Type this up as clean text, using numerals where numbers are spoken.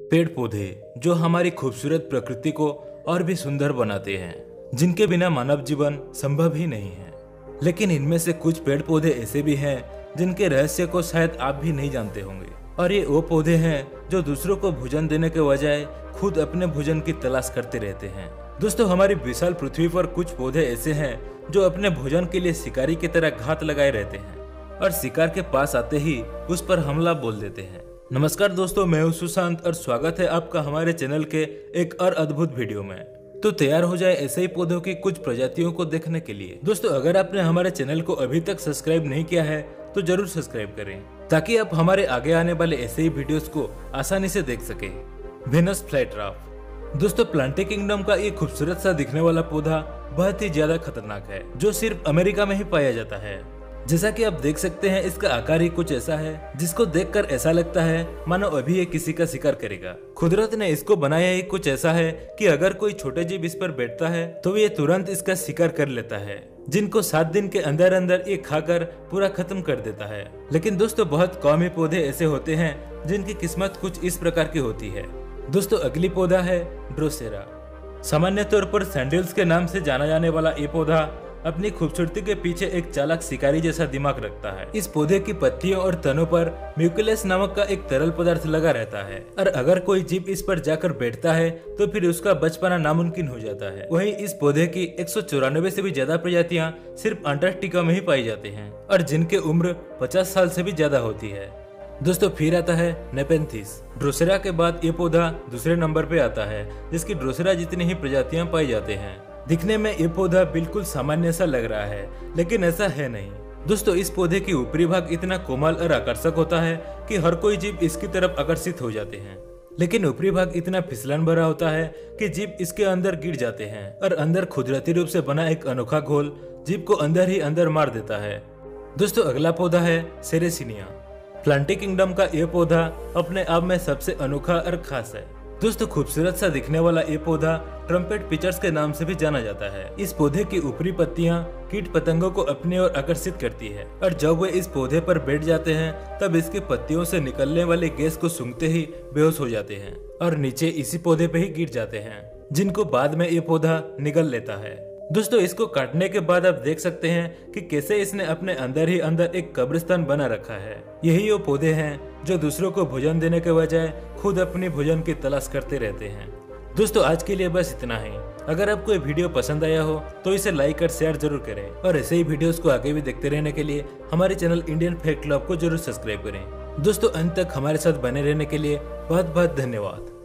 पेड़ पौधे जो हमारी खूबसूरत प्रकृति को और भी सुंदर बनाते हैं, जिनके बिना मानव जीवन संभव ही नहीं है। लेकिन इनमें से कुछ पेड़ पौधे ऐसे भी हैं जिनके रहस्य को शायद आप भी नहीं जानते होंगे। और ये वो पौधे हैं जो दूसरों को भोजन देने के बजाय खुद अपने भोजन की तलाश करते रहते हैं। दोस्तों, हमारी विशाल पृथ्वी पर कुछ पौधे ऐसे हैं जो अपने भोजन के लिए शिकारी की तरह घात लगाए रहते हैं और शिकार के पास आते ही उस पर हमला बोल देते हैं। नमस्कार दोस्तों, मैं हूं सुशांत और स्वागत है आपका हमारे चैनल के एक और अद्भुत वीडियो में। तो तैयार हो जाए ऐसे ही पौधों की कुछ प्रजातियों को देखने के लिए। दोस्तों, अगर आपने हमारे चैनल को अभी तक सब्सक्राइब नहीं किया है तो जरूर सब्सक्राइब करें ताकि आप हमारे आगे आने वाले ऐसे ही वीडियोस को आसानी से देख सके। Venus flytrap. दोस्तों, प्लांटी किंगडम का ये खूबसूरत सा दिखने वाला पौधा बहुत ही ज्यादा खतरनाक है जो सिर्फ अमेरिका में ही पाया जाता है। जैसा कि आप देख सकते हैं, इसका आकार ही कुछ ऐसा है जिसको देखकर ऐसा लगता है मानो अभी ये किसी का शिकार करेगा। कुदरत ने इसको बनाया ही कुछ ऐसा है कि अगर कोई छोटे जीव इस पर बैठता है तो ये तुरंत इसका शिकार कर लेता है, जिनको 7 दिन के अंदर अंदर ये खाकर पूरा खत्म कर देता है। लेकिन दोस्तों, बहुत कम ही पौधे ऐसे होते हैं जिनकी किस्मत कुछ इस प्रकार की होती है। दोस्तों, अगली पौधा है ड्रोसेरा। सामान्य तौर पर सैंडल्स के नाम से जाना जाने वाला ये पौधा अपनी खूबसूरती के पीछे एक चालाक शिकारी जैसा दिमाग रखता है। इस पौधे की पत्तियों और तनों पर म्यूकुलस नामक का एक तरल पदार्थ लगा रहता है और अगर कोई जीव इस पर जाकर बैठता है तो फिर उसका बच पाना नामुमकिन हो जाता है। वहीं इस पौधे की 194 से भी ज्यादा प्रजातियां सिर्फ अंटार्कटिका में ही पाई जाती हैं और जिनकी उम्र 50 साल से भी ज्यादा होती है। दोस्तों, फिर आता है नेपेंथिस। ड्रोसेरा के बाद ये पौधा दूसरे नंबर पे आता है, जिसकी ड्रोसेरा जितनी ही प्रजातियां पाई जाते हैं। दिखने में ये पौधा बिल्कुल सामान्य सा लग रहा है, लेकिन ऐसा है नहीं। दोस्तों, इस पौधे की ऊपरी भाग इतना कोमल और आकर्षक होता है कि हर कोई जीव इसकी तरफ आकर्षित हो जाते हैं, लेकिन ऊपरी भाग इतना फिसलन भरा होता है कि जीव इसके अंदर गिर जाते हैं और अंदर कुदरती रूप से बना एक अनोखा घोल जीव को अंदर ही अंदर मार देता है। दोस्तों, अगला पौधा है सेरेसिनिया। प्लांटी किंगडम का ये पौधा अपने आप में सबसे अनोखा और खास है। दोस्तों, खूबसूरत सा दिखने वाला ये पौधा ट्रम्पेट पिचर्स के नाम से भी जाना जाता है। इस पौधे की ऊपरी पत्तियां कीट पतंगों को अपनी ओर आकर्षित करती है और जब वे इस पौधे पर बैठ जाते हैं तब इसकी पत्तियों से निकलने वाली गैस को सूंघते ही बेहोश हो जाते हैं और नीचे इसी पौधे पे ही गिर जाते हैं, जिनको बाद में ये पौधा निगल लेता है। दोस्तों, इसको काटने के बाद आप देख सकते हैं कि कैसे इसने अपने अंदर ही अंदर एक कब्रिस्तान बना रखा है। यही वो पौधे हैं जो दूसरों को भोजन देने के बजाय खुद अपनी भोजन की तलाश करते रहते हैं। दोस्तों, आज के लिए बस इतना ही। अगर आपको ये वीडियो पसंद आया हो तो इसे लाइक और शेयर जरूर करें और ऐसे ही वीडियोस को आगे भी देखते रहने के लिए हमारे चैनल इंडियन फैक्ट क्लब को जरूर सब्सक्राइब करें। दोस्तों, अंत तक हमारे साथ बने रहने के लिए बहुत बहुत धन्यवाद।